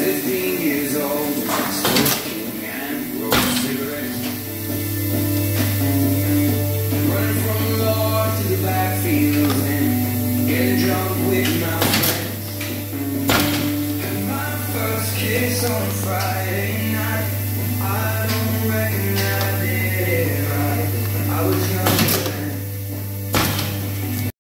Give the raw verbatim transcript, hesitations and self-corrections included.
fifteen years old, smoking and rolled cigarettes. Running from the law to the backfield and getting drunk with my friends. Had my first kiss on Friday night. I don't reckon